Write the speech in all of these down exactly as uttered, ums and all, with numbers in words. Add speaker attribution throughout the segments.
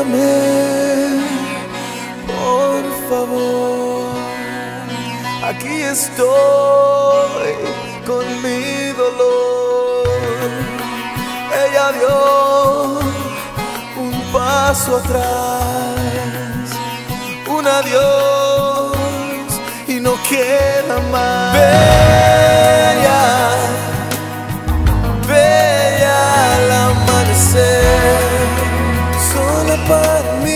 Speaker 1: Mírame, por favor. Aquí estoy con mi dolor. Ella dio un paso atrás, un adiós y no queda más. Bella, bella al amanecer, sola para mí.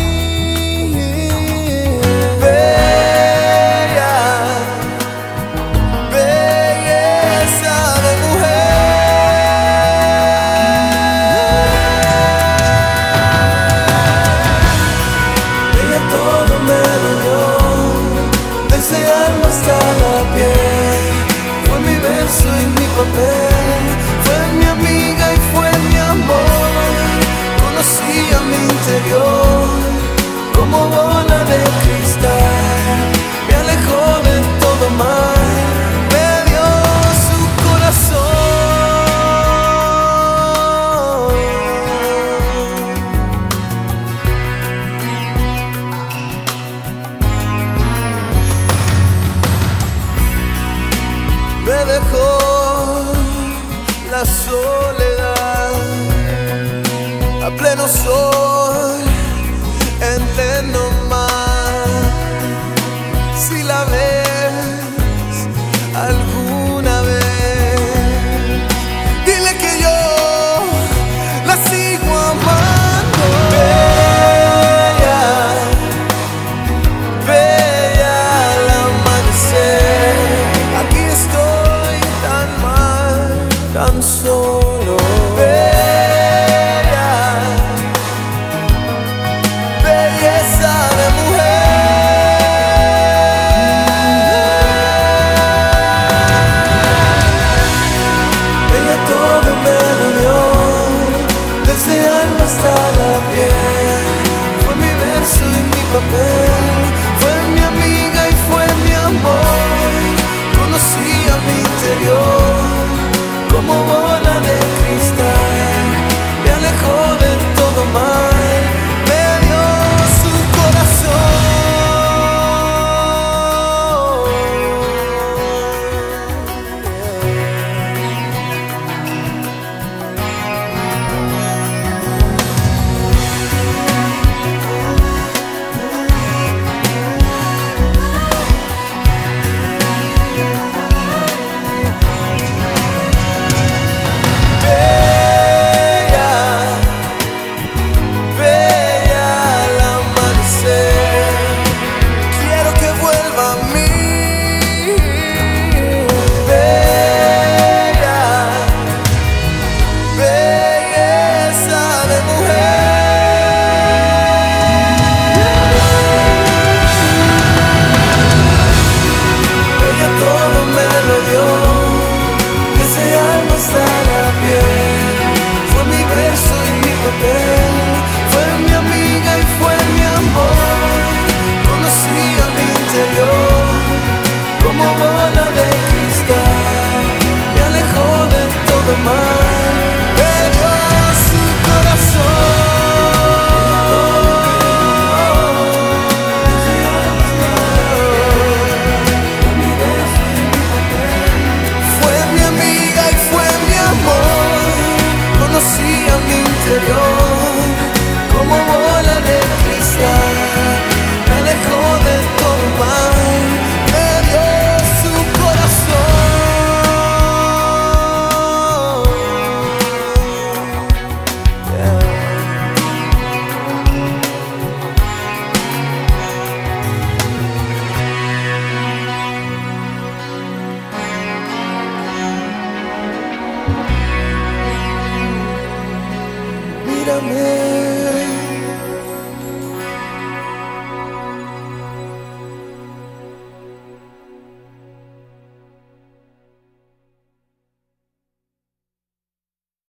Speaker 1: Bella, belleza de mujer. Ella todo me dolió, desde alma hasta la piel. Fue mi verso y mi papel, fue mi amiga y fue mi amor. Conocía mi interior como bola de cristal, me alejó de todo mal, me dio su corazón. Me dejó la soledad a pleno sol, en pleno mar. Si la ves alguna vez, dile que yo la sigo amando. Bella, bella al amanecer, aquí estoy tan mal, tan solo. Bella, belleza de mujer. Ella todo me dolió, desde alma hasta la piel. Fue mi verso y mi papel, fue mi amiga y fue mi amor. Conocía mi interior como bola de cristal, me alejó de todo mal, me dio su corazón. Fue mi amiga y fue mi amor. Conocía mi interior como bola de cristal, me alejó de todo mal, me dio su Fue mi amiga y fue mi amor. Conocía mi interior como bola de cristal, me alejó de todo mal, me dio su corazón. Yeah. Mírame,